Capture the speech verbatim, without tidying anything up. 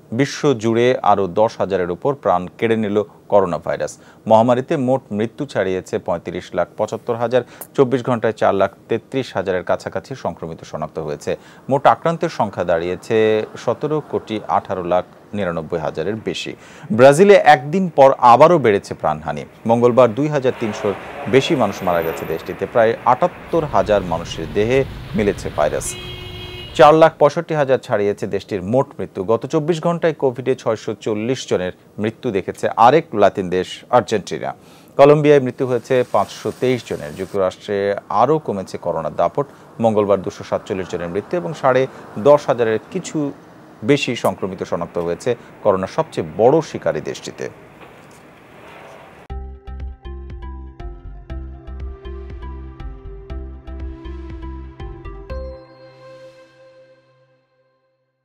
বিশ্ব জুড়ে আরও দশ হাজারের উপর প্রাণ কেড়ে নিল করোনা ভাইরাস। মহামারীতে মোট মৃত্যু ছাড়িয়েছে পঁয়ত্রিশ লাখ পঁচাত্তর হাজার, চব্বিশ ঘন্টায় চার লাখ তেত্রিশ হাজারের কাছাকাছি সংক্রমিত শনাক্ত হয়েছে। মোট আক্রান্তের সংখ্যা দাঁড়িয়েছে সতেরো কোটি আঠারো লাখ নিরানব্বই হাজারের বেশি। ব্রাজিলে একদিন পর আবারও বেড়েছে প্রাণহানি। মঙ্গলবার দুই হাজার তিনশোর বেশি মানুষ মারা গেছে দেশটিতে। প্রায় আটাত্তর হাজার মানুষের দেহে মিলেছে ভাইরাস। চার লাখ পঁয়ষট্টি হাজার ছাড়িয়েছে দেশটির মোট মৃত্যু। গত চব্বিশ ঘন্টায় কোভিডে ছয়শো চল্লিশ জনের মৃত্যু দেখেছে আরেক লাতিন দেশ আর্জেন্টিনা। কলম্বিয়ায় মৃত্যু হয়েছে পাঁচশো তেইশ জনের। যুক্তরাষ্ট্রে আরও কমেছে করোনার দাপট। মঙ্গলবার দুশো সাতচল্লিশ জনের মৃত্যু এবং সাড়ে দশ হাজারের কিছু বেশি সংক্রমিত শনাক্ত হয়েছে করোনার সবচেয়ে বড় শিকারী দেশটিতে।